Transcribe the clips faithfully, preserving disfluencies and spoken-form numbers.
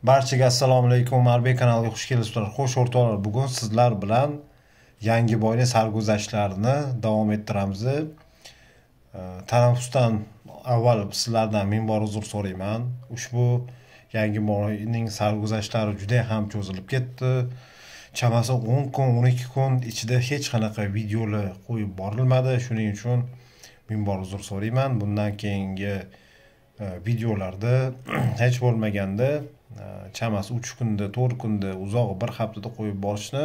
Barchaga assalomu alaykum. Marbek kanaliga xush kelibsizlar. Xo'sh o'rtoqlar, bugun sizlar bilan yangi boyning sarguzashtlarini davom ettiramiz. Tanaffusdan avval sizlardan ming bor uzr so'rayman. Ushbu yangi boyning sarguzashtlari juda ham cho'zilib ketdi. Chamasi o'n kun, o'n ikki kun ichida hech qanaqa videolar qo'yib borilmadi. Shuning uchun ming bor uzr so'rayman. Bundan keyingi videolarda hech bo'lmaganda chamasi uch kunda, to'rt kunda, uzog'i bir haftada qo'yib borishni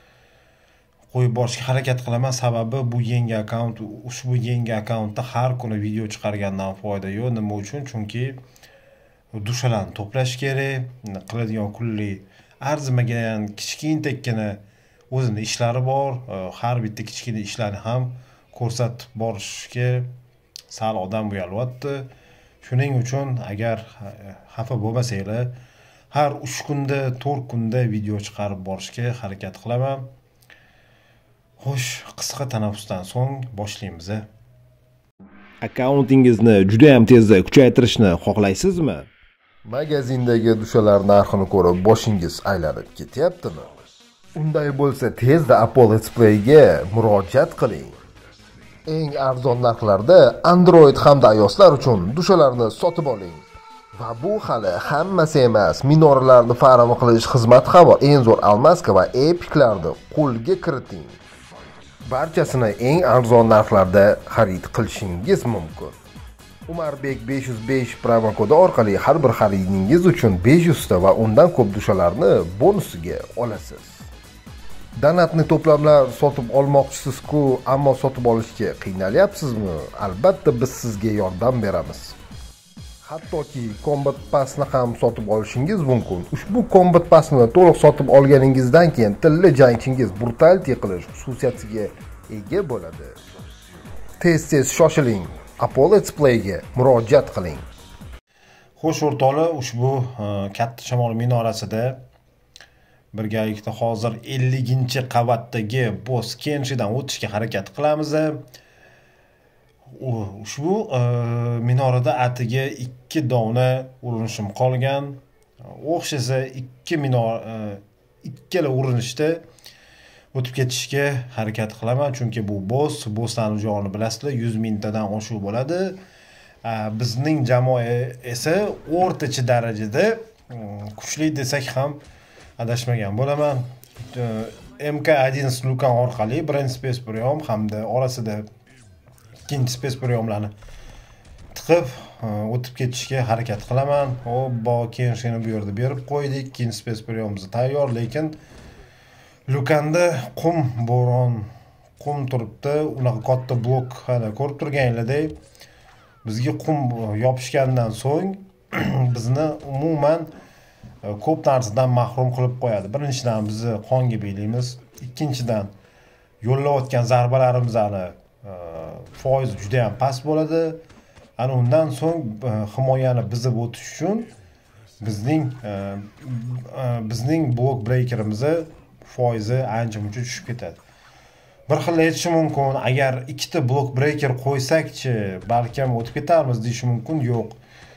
qo'yib borishga harakat qilaman. Sababi bu yangi akkaunt, ushbu yangi akkauntda har kuni video chiqargandan foyda yo'q. Nima uchun? Chunki dushalarni to'plash kerak, qiladigan kunlik arzimagan kichkintakkina o'zini ishlari bor. Har bitta kichkina ishlarni ham ko'rsatib borishga sal odam uyalyapti. Shuning uchun agar xafa bo'lmasanglar, har uch kunda, to'rt kunda video chiqarib borishga harakat qilaman. Xo'sh, qisqa tanaffusdan so'ng boshlaymiz. Akkauntingizni juda ham tezda kuchaytirishni xohlaysizmi? Magazindagi dushalar narxini ko'rib boshingiz aylanib ketyaptimi? Unday bo'lsa tezda Apple Display'ga murojaat qiling. Eng arzon narxlarda Android hamda iOS'lar uchun dushalarni sotib oling. Va bu hali hammasi emas. Minoralarni farqli qilish xizmati ham bor. Eng zo'r almaska va epiklarni qo'lga kiriting. Barchasini eng arzon narxlarda xarid qilishingiz mumkin. Umarbek besh yuz besh promo kodi orqali har bir xaridingiz uchun besh yuz ta va undan ko'p dushalarni bonusiga olasiz. Donatni to'plamlar sotib olmoqchisiz-ku, ammo sotib olishga qiynalyapsizmi? Albatta biz sizga yordam beramiz. Hattoki Combat Pass'ni ham sotib olishingiz mumkin. Ushbu Combat Pass'ni to'liq sotib olganingizdan keyin tilla jangchingiz brutality qilish xususiyatiga ega bo'ladi. Tez-tez shoshiling. Apple Display'ga murojaat qiling. Xo'sh o'rtoqlar, ushbu katta shamol minorasida birgalikda hozir ellinchi qavatdagi boss Kenshidan o'tishga harakat qilamiz. Ushbu minorada atiga ikki dona urinishim qolgan. O'xshasa ikki minor ikkala urinishda o'tib ketishga harakat qilaman, chunki bu boss, bosslarning joni bilasizlar, yuz mingtadan oshiq bo'ladi. Bizning jamoa esa o'rtacha darajada kuchli desak ham adashmagan bo'laman. M K одиннадцать Lukan orqali birinchi space priom hamda orasida ikkinchi space priomlarni tiqib o'tib ketishga harakat qilaman. Hoppa, Kenshini bu yerda berib qo'ydik. Ikkinchi space priomimiz tayyor, lekin Lukanda qum bo'ron, qum turibdi. Unaqa katta blok hali ko'rib turganinglardek bizga qum yopishgandan so'ng bizni umuman ko'p narsadan mahrum qilib qo'yadi. Birinchidan bizni qonga belaymiz, ikkinchidan yo'llayotgan zarbalarimizning foizi juda ham past bo'ladi. Ana undan so'ng himoyani buzib o'tish uchun bizning bizning blok breakerimizni foizi ancha-muncha tushib ketadi. Bir xil aytish mumkin, agar ikkita blok breaker qo'ysakchi, balkim o'tib ketarmiz deyish mumkin. Yo'q.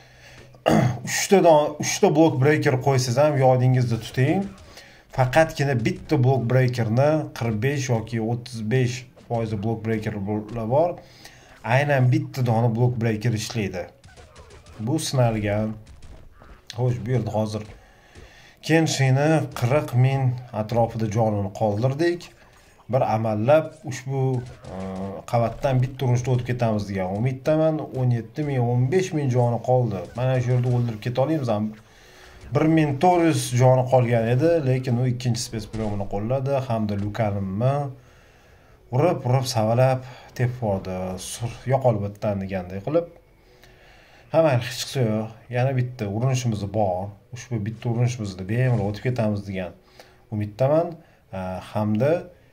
uchta uchta blok breaker qo'ysangiz ham yodingizda tuting. Faqatgina bitta blok breakerni qirq besh yoki o'ttiz besh foiz blok breaker bor. Aynan bitta dona blok breaker ishlaydi. Bu sinalgan. Xo'sh, bu yerda hozir Kenshini qirq ming atrofida jonini qoldirdik. Bir amallab ushbu qavatdan bitta urinishda o'tib ketamiz degan umiddaman. o'n yetti ming, o'n besh ming joni qoldi. Mana shu yerda o'ldirib keta olamiz ham. bir ming to'rt yuz joni qolgan edi, lekin u ikkinchi space priomini qo'lladi hamda Lukanimni urib, urib savalab tepvordi. Yo'qolibdan deganday qilib. Hamma hech qisi yo'q. Yana bitta urinishimiz bor. Ushbu bitta urinishimizda bemalol o'tib ketamiz degan umiddaman. Hamda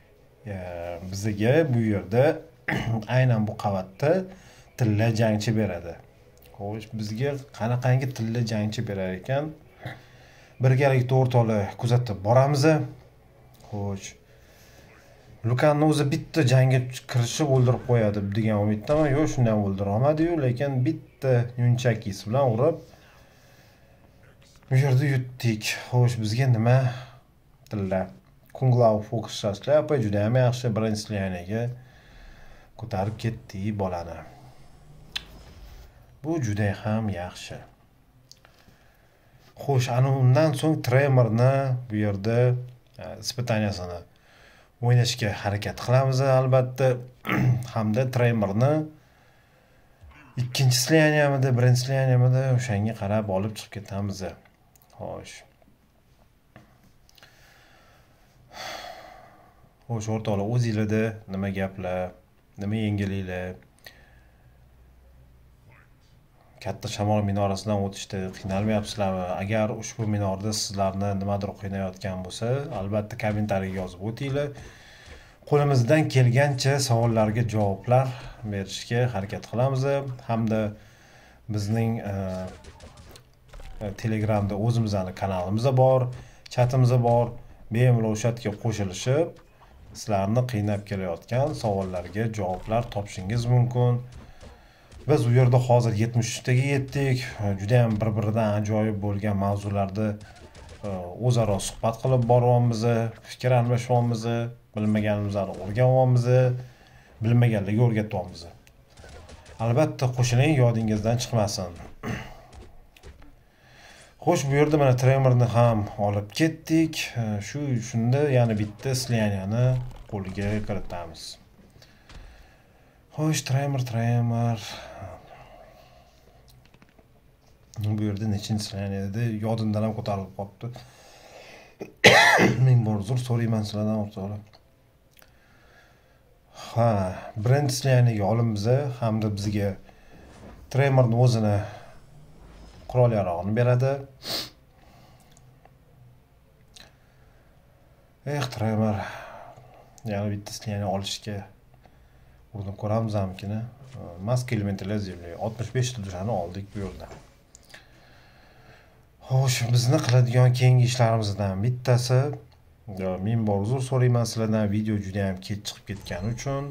bizga bu yerda aynan bu qavatda tilla jangchi beradi. Xo'sh, bizga qanaqangi tilla jangchi berar ekan? Birgalikda o'rtoqlar kuzatib boramiz. Xo'sh, Lukanni o'zi bitta jangga kirishib o'ldirib qo'yadi degan umiddaman. Yo'q, shundan o'ldira olmadi-yu, lekin bitta yunchakisi bilan urib Bu yerda yutdik. Xo'sh, bizga nima tilla? Kunglau fokuslashlab juda ham yaxshi Brensliyaniga ko'tarib ketdi bolani. Bu juda ham yaxshi. Xo'sh, ana undan so'ng Tremorni bu yerda ispitaniyasini o'ynashga harakat qilamiz albatta. Hamda Tremorni ikkinchi sliyaniyamida, birinchi sliyaniyamida o'shanga qarab olib chiqib ketamiz. Xo'sh. Xo'sh, o'rtoqlar, o'zingizlarda nima gaplar, nima yangiliklar? Katta shamol minorasidan o'tishda qiynalmayapsizlarmi? Agar ushbu minorda sizlarni nimadir qiynayotgan bo'lsa, albatta kommentariyaga yozib o'tinglar. Qo'limizdan kelgancha savollarga javoblar berishga harakat qilamiz. Hamda bizning Telegramda o'zimizning kanalimiz bor, chatimiz bor. Bemalol o'sha yerga qo'shilishib, sizlarni qiynab kelayotgan savollarga javoblar topishingiz mumkin. Biz u yerda hozir yetmish uchtaga yetdik. Juda ham bir-biridan ajoyib bo'lgan mavzularda o'zaro suhbat qilib boryapmiz, fikr almashyapmiz, bilmaganimizni o'rganyapmiz, bilmaganlarga o'rgatyapmiz. Albatta qo'shiling, yodingizdan chiqmasin. Xo'sh, bu yerda mana Tremorni ham olib ketdik. Shu shunda yana bitta sliyaniyani qo'lga kiritamiz. Xo'sh, Tremor, Tremor. Bu yerda nechinchi sliyaniyada edi? Yodimdan ham ko'tarilib qolibdi. Men bor uzr so'rayman sizlardan o'rtoqlar. Ha, birinchi sliyaniyaga olamiz hamda bizga Tremorni o'zini qurol yarog'ini beradi. Eh, Tremor. Yana bitta sliyani olishga urinib ko'ramiz hamkini. Maska elementlar zemlya oltmish besh ta dushani oldik bu yerda. Xo'sh, bizni qiladigan keyingi ishlarimizdan bittasi, men bor uzr so'rayman sizlardan, video juda ham kech chiqib ketgani uchun.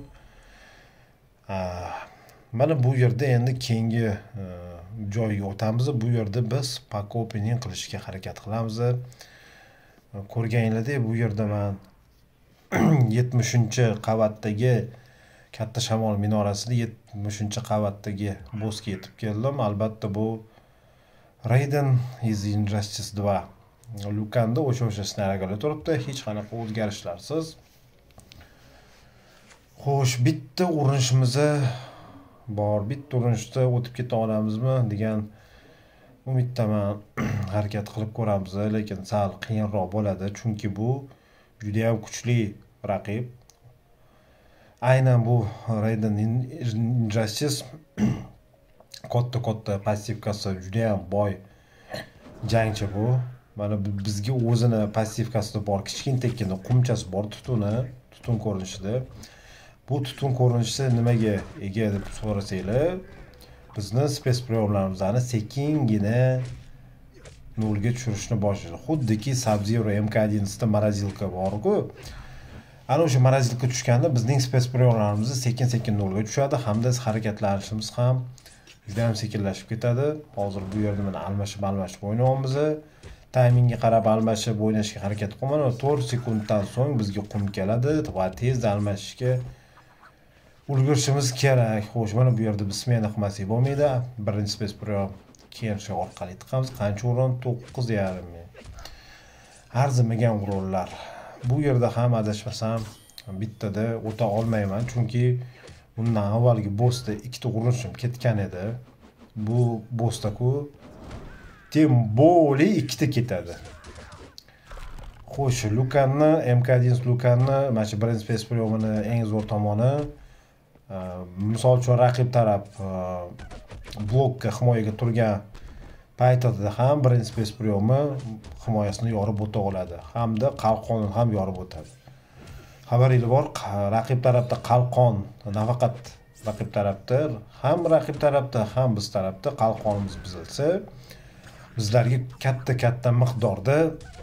Mana bu yerda endi keyingi joyga o'tamiz. Bu yerda biz pack opening qilishga harakat qilamiz. Ko'rganinglardek, bu yerda men yetmishinchi qavatdagi katta shamol minorasida yetmishinchi qavatdagi bossga yetib keldim. Albatta bu Raiden is Injustice two. Lukanda o'sha-o'sha snaragalar turibdi, hech qanaqa o'zgarishlarsiz. Xo'sh, bitta urinishimiz bor. Bitta urinishda o'tib keta olamizmi degan umiddaman. Harakat qilib ko'ramiz, lekin sal qiyinroq bo'ladi, chunki bu juda ham kuchli raqib. Aynan bu Raiden Injustice katta-katta passivkasi juda ham boy jangchi bu. Mana bizga o'zini passivkasida bor, kichkintakkina qumchasi bor, tutuni, tutun ko'rinishida. Bu tutun ko'rinishi nimaga ega deb so'rasanglar, bizni space priyomlarimizni sekingina nolga tushirishni boshlaydi. Xuddiki Sub-Zero M K eleven da marazilka bor-ku. Ana o'sha marazilka tushganda bizning space priyomlarimiz sekin-sekin nolga tushadi, hamda harakatlanishimiz ham juda ham sekinlashib ketadi. Hozir bu yerda mana almashib-almashib o'ynayapmiz. Taymingga qarab almashib o'ynashga harakat qilaman. to'rt sekunddan so'ng bizga qum keladi va tezda almashishga ulgurishimiz kerak. Xo'sh, mana bu yerda biz smena qilmasak bo'lmaydi. Birinchi space priyom keyin shu orqali tiqamiz. Qancha o'rin? to'qqiz yarim ming. Arzimagan o'rinlar. Bu yerda ham adashmasam bittada o'ta olmayman, chunki bundan avvalgi bossda ikkita urinishim ketgan edi. Bu bossda-ku tem bo'li ikkita ketadi. Xo'sh, Lukanni, M K eleven Lukanni, mana shu birinchi space priyomini eng zo'r tomoni, misol uchun raqib taraf blokka himoyaga turgan paytida ham birinchi space priyomi himoyasini yorib o'ta oladi, hamda qalqonni ham yorib o'tadi. Xabaringiz bor, raqib tarafda qalqon, nafaqat raqib tarafda, ham raqib tarafda, ham biz tarafda qalqonimiz buzilsa, bizlarga katta-katta miqdorda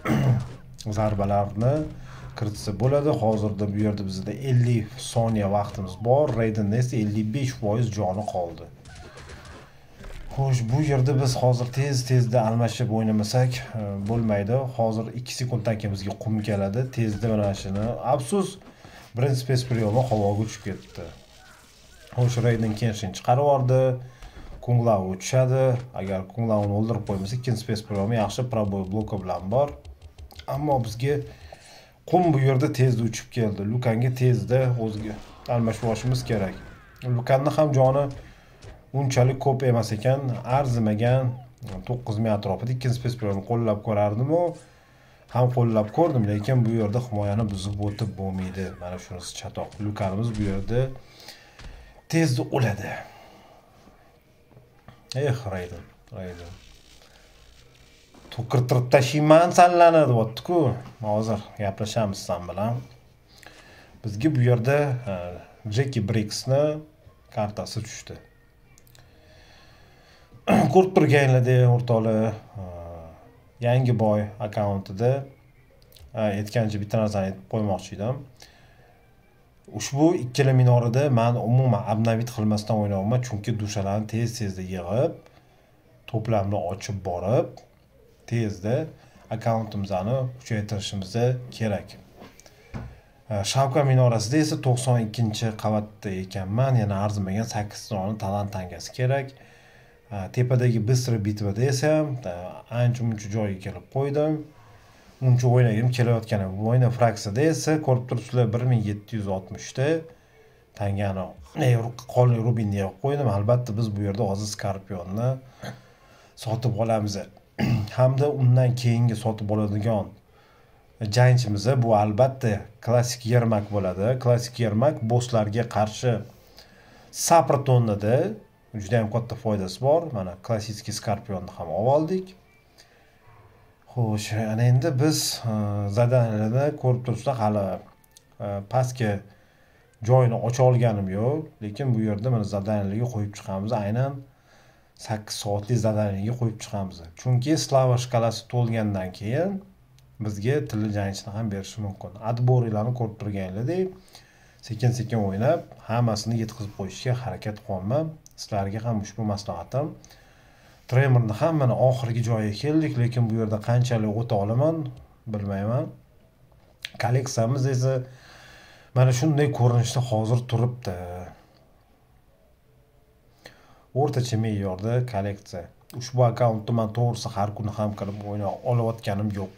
zarbalarni kiritsa bo'ladi. Hozirda bu yerda bizda ellik soniya vaqtimiz bor. Raiden'da esa ellik besh foiz joni qoldi. Xo'sh, bu yerda biz hozir tez-tezda almashib o'ynamasak bo'lmaydi. Hozir ikki sekunddan keyin bizga qum keladi. Tezda mana shuni. Afsus, birinchi space priyomni havoga uchib ketdi. Xo'sh, Raiden Kenshin chiqarib yubordi. Kung Lao tushadi. Agar Kung Lao'ni o'ldirib qo'ymasa, ikkinchi space priyomi yaxshi proboy bloki bilan bor. Ammo bizga qum bu yerda tezda uchib keldi. Lukanga tezda o'ziga almashib olishimiz kerak. Lukanning ham joni unchalik ko'p emas ekan, arzimagan to'qqiz ming atrofida ikkinchi space priyomni qo'llab ko'rardim-u, ham qo'llab ko'rdim, lekin bu yerda himoyani buzib o'tib bo'lmaydi. Mana shunisi chatoq. Lukanimiz bu yerda tezda o'ladi. Eh, Raiden, Raiden. To'kirtirib tashiyman sanlani deyapti-ku. Hozir gaplashamiz sen bilan. Bizga bu yerda Jackie Briggsni kartasi tushdi. Ko'rib turganinglar o'rtoqlar, yangi boy akkauntida aytgancha bitta narsani aytib qo'ymoqchi edim. Ushbu ikkala minorada men umuman obnovit qilmasdan o'ynayapman, chunki dushalarni tez-tezda yig'ib, to'plamni ochib borib, tezda akkauntimizni kuchaytirishimiz kerak. Shavka minorasida esa to'qson ikkinchi qavatda ekanman, yana arzimagan sakkiz tonni talant tangasi kerak. Tepadagi bistri bitvada esa ancha-muncha joyga kelib qo'ydim. Uncha o'ynagim kelayotganim. Bu o'yinda fraksiyada esa ko'rib turibsizlar bir ming yetti yuz oltmish ta tangani qonli rubinni yig'ib qo'ydim. Albatta biz bu yerda hozir Skorpionni sotib olamiz. Hamda undan keyingi sotib oladigan jangchimiz bu albatta klassik Yermak bo'ladi. Klassik Yermak bosslarga qarshi sapr tonnada juda ham katta foydasi bor. Mana klassik Skorpionni ham oldik. Xo'sh, ana endi biz zadaniyalarda ko'rib turibsizlar, hali pastga joyini ocha olganim yo'q, lekin bu yerda mana zadaniyalarga qo'yib chiqamiz. Aynan sakkiz soatlik zadaniyaga qo'yib chiqamiz. Chunki slava shkalasi to'lgandan keyin bizga tilli jangchini ham berishi mumkin. Adborilarni ko'rib turganinglardek, sekin-sekin o'ynab, hammasini yetkazib qo'yishga harakat qilaman. Sizlarga ham ushbu maslahatim. Tremorni ham mana oxirgi joyiga keldik, lekin bu yerda qanchalik o'ta olaman bilmayman. Kolleksiyamiz esa mana shunday ko'rinishda hozir turibdi. O'rtacha me'yorda kolleksiya. Ushbu akkauntni men to'g'risi har kuni ham qilib o'ynay olayotganim yo'q.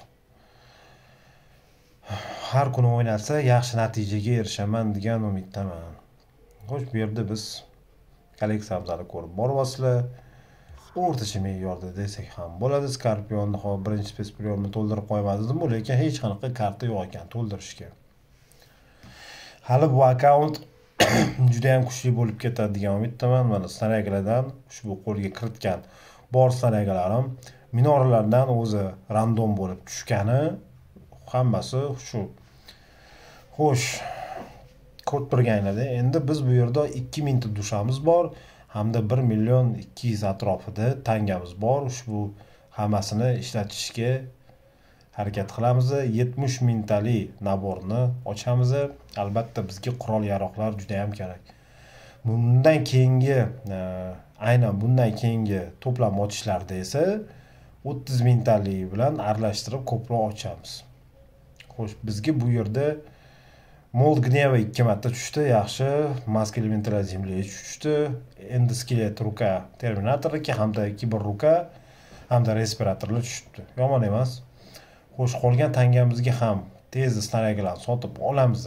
Har kuni o'ynasa yaxshi natijaga erishaman degan umiddaman. Xo'sh, bu yerda biz kolleksiyamizni ko'rib boryapsizlar. O'rtacha me'yorda desak ham bo'ladi. Skorpionni hozir birinchi space priyomni to'ldirib qo'ymadim, lekin hech qanaqa karta yo'q ekan to'ldirishga. Hali bu akkaunt juda ham kuchli bo'lib ketadi degan umiddaman. Mana snaygalardan ushbu qo'lga kiritgan bor snaygalarim minoralardan o'zi random bo'lib tushgani hammasi shu. Xo'sh, ko'rib turganinglarda endi biz bu yerda ikki ming ta dushamiz bor. Hamda bir million ikki yuz atrofida tangamiz bor. Ushbu hammasini ishlatishga harakat qilamiz. yetmish ming talik naborni ochamiz. Albatta bizga qurol yaroqlar juda ham kerak. Bundan keyingi, aynan bundan keyingi to'plam ochishlarda esa o'ttiz ming talik bilan aralashtirib ko'proq ochamiz. Xo'sh, bizga bu yerda Mold Gneva ikki marta tushdi, yaxshi. Mask elementlar zemlyaga tushdi. Endi skelet ruka terminatorga hamda kiber ruka hamda respiratorlar tushdi. Yomon emas. Xo'sh, qolgan tangamizga ham tezda snaygalarni sotib olamiz.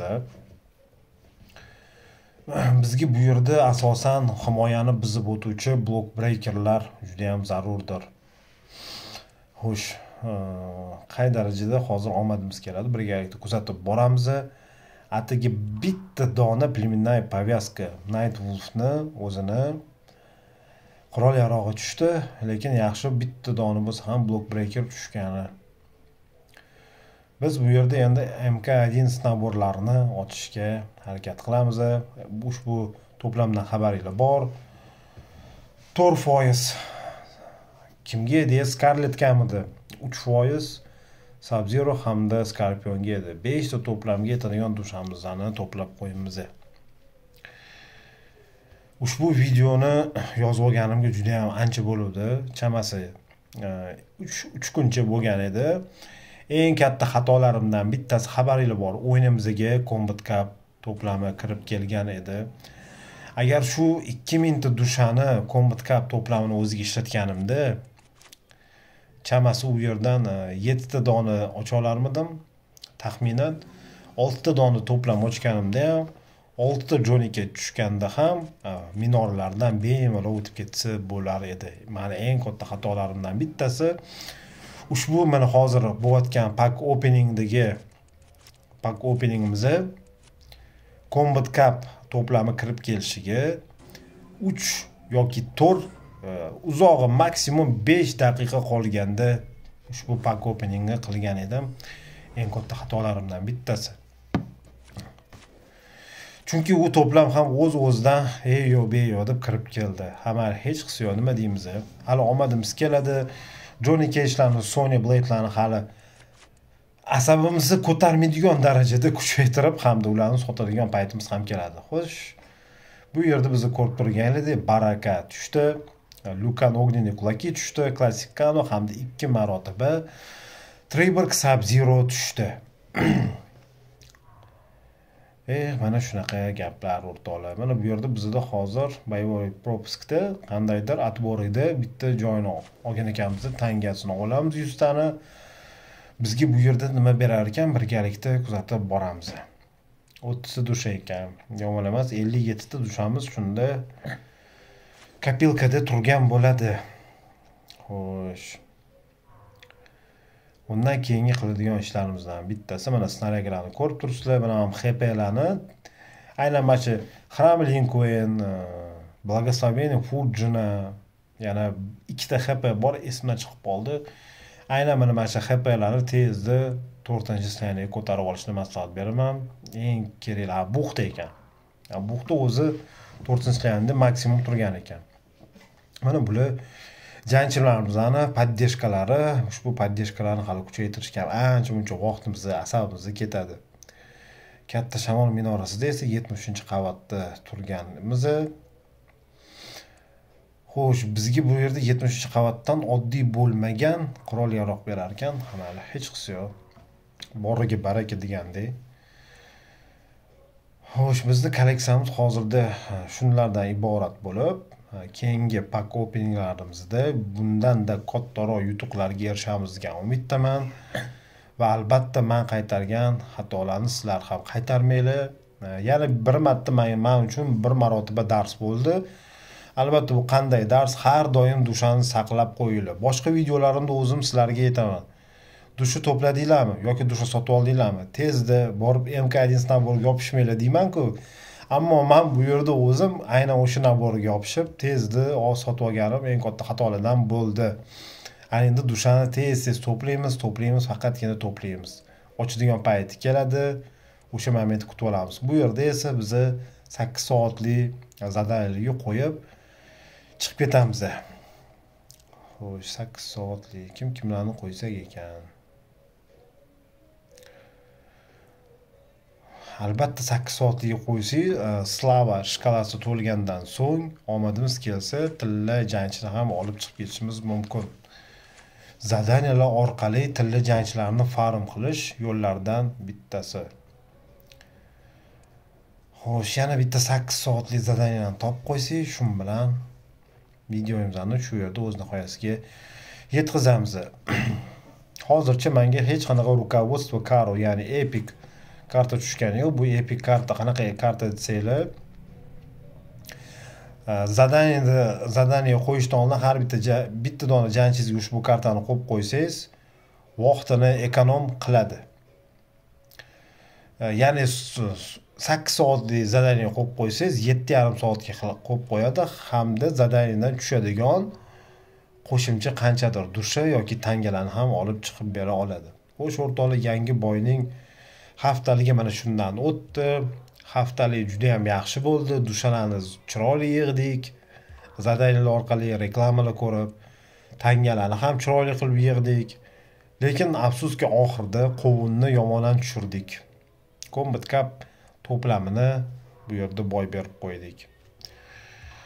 Bizga bu yerda asosan himoyani buzib o'tuvchi block breakerlar juda ham zarurdir. Xo'sh, qay darajada hozir omadimiz keladi, birgalikda kuzatib boramiz. Atigi bitta dona plemenная повязка Night Wolf'ni o'zini qurol yarog'i tushdi, lekin yaxshi bitta dona bo'lsa ham block breaker tushgani. Biz bu yerda endi M K один naborlarini ochishga harakat qilamiz. Ushbu to'plamdan xabaringiz bor. to'rt foiz kimga edi? Scarlet kamidi uch foiz, Sub-Zero hamda Scorpionga edi. besh ta to'plamga yetadigan dushamizni to'plab qo'yamiz. Ushbu videoni yozib olganimga juda ham ancha bo'ldi. Chamasi uch kuncha bo'lgan edi. Eng katta xatolarimdan bittasi xabaringiz bor. O'yinimizga Combat Cup to'plami kirib kelgan edi. Agar shu ikki ming ta dushani Combat Cup to'plamini o'ziga ishlatganimda, chamasi u yerdan yetti ta dona ocha olarmidim. Taxminan olti ta dona to'plam ochganimda ham olti ta jonika tushganda ham minorlardan bemalol o'tib ketsa bo'lar edi. Mani eng katta xatolarimdan bittasi ushbu mana hozir bo'layotgan pack openingdagi pack openingimizda Combat Cup to'plami kirib kelishiga uch yoki to'rt uzog'i maksimum besh daqiqa qolganda ushbu pack openingni qilgan edim. Eng katta xatolarimdan bittasi. Chunki u to'plam ham o'z-o'zidan ey yo be yo deb kirib keldi. Hamma hech qisi yo'q, nima deymiz? Hali omadimiz keladi. Johnny Cage'larni, Sonya Blade'larni hali asabimizni ko'tarmaydigan darajada kuchaytirib hamda ularni sotadigan paytimiz ham keladi. Xo'sh, bu yerda bizni ko'rib turganingizda Baraka tushdi, Lukan Ogniy Kulaki tushdi, Klassikano hamda ikki marotaba Triborg Sub-Zero tushdi. Eh, mana shunaqa gaplar o'rtoqlar. Mana bu yerda bizda hozir boyovoy propiskda qandaydir atborida bitta joyini olgan ekanmiz, tangasini olamiz yuz tani. Bizga bu yerda nima berar ekan, birgalikda kuzatib boramiz. o'ttiz ta dusha ekan. Yomon emas, ellik yetti ta dushamiz shunda kopilkada turgan bo'ladi. Xo'sh. Undan keyingi qiladigan ishlarimizdan bittasi mana snaryalarni ko'rib turibsizlar. Mana ham H P'larni aynan mana shu Hram Lincoln, Благословение Fujina, yana ikkita H P bor, esimdan chiqib qoldi. Aynan mana mana shu H P'larni tezda to'rtinchi sanaga ko'tarib olishni maslahat beraman. Eng kerakli buxta ekan. Buxta o'zi to'rtinchi sanaga maksimum turgan ekan. Mana bular jangchilarimizning poddeshkalari, ushbu poddeshkalarni hali kuchaytirishga ancha muncha vaqtimizni, asabimizni ketadi. Katta shamol minorasida esa yetmish uchinchi qavatda turganimiz. Xo'sh, bizga bu yerda yetmish uchinchi qavatdan oddiy bo'lmagan qurol yaroq berar ekan, hali hech qisi yo'q. Boriga baraka degandek. Xo'sh, bizning kolleksiyamiz hozirda shunlardan iborat bo'lib, keyingi pack openinglarimizda bundan-da kattaroq yutuqlarga erishishimizga umiddaman. Va albatta men qaytargan xatolarni sizlar ham qaytarmanglar. Yana bir marta men uchun bir marotaba dars bo'ldi. Albatta bu qanday dars? Har doim dushani saqlab qo'yinglar. Boshqa videolarimda o'zim sizlarga aytaman. Dushi to'pladinglarmi yoki dushi sotib oldinglarmi? Tezda borib M K один naborga yopishmanglar deyman-ku. Ammo men bu yerda o'zim aynan o'sha naborga yopishib, tezda sotib olganim eng katta xatolardan bo'ldi. Ana endi dushani tez-tez to'playmiz, to'playmiz, faqatgina to'playmiz. Ochadigan payti keladi, o'sha momentni kutib olamiz. Bu yerda esa biz sakkiz soatlik zadaniyaga qo'yib chiqib ketamiz. Xo'sh, sakkiz soatlik kim kimlarni qo'ysak ekan? Albatta sakkiz soatliga qo'ysak, slava shkalasi to'lgandan so'ng omadimiz kelsa, tilla jangchini ham olib chiqib ketishimiz mumkin. Zadaniyalar orqali tilla jangchilarni farm qilish yo'llaridan bittasi. Xo'sh, yana bitta sakkiz soatlik zadaniyani topib qo'ysak, shun bilan videomizni shu yerda o'z nihoyasiga yetkazamiz. Hozircha menga hech qanaqa rukovodstvo karo, ya'ni epic karta tushgani yo'q. Bu epic karta qanaqa karta desanglar, zadaniyada zadaniya qo'yishdan oldin har bitta bitta dona jangchizga ushbu kartani qo'yib qo'ysangiz, vaqtini ekonom qiladi. Ya'ni sakkiz soatlik zadaniya qo'yib qo'ysangiz, yetti yarim soatga qo'yib qo'yadi hamda zadaniyadan tushadigan qo'shimcha qanchadir dusha yoki tangalarni ham olib chiqib bera oladi. Xo'sh, o'rtoqlar, yangi boyning haftaligi mana shundan o'tdi. Haftalik juda ham yaxshi bo'ldi. Dushalarni chiroyli yig'dik. Zadaniyalar orqali reklamalar ko'rib, tangalarni ham chiroyli qilib yig'dik. Lekin afsuski oxirida qovunni yomondan tushirdik. Combat Cup to'plamini bu yerda boy berib qo'ydik.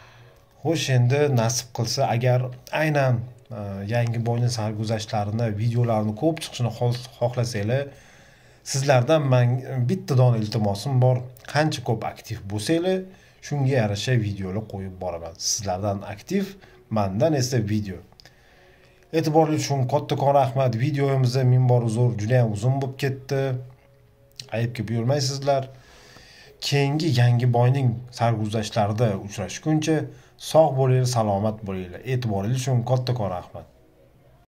Xo'sh, endi nasib qilsa, agar aynan e, yangi boyning sarguzashtlarini, videolarini ko'p chiqishini xol- xohlasanglar, sizlardan men bitta dona iltimosim bor. Qancha ko'p aktiv bo'lsanglar, shunga yarasha videolar qo'yib boraman. Sizlardan aktiv, mendan esa video. E'tiborli uchun kattakon rahmat. Videomizda ming bor uzr, juda ham uzun bo'lib ketdi. Ayibga buyurmaysizlar. Keyingi yangi boyning sarguzashtlarida uchrashguncha sog' bo'linglar, salomat bo'linglar. E'tiboringiz uchun kattakon rahmat.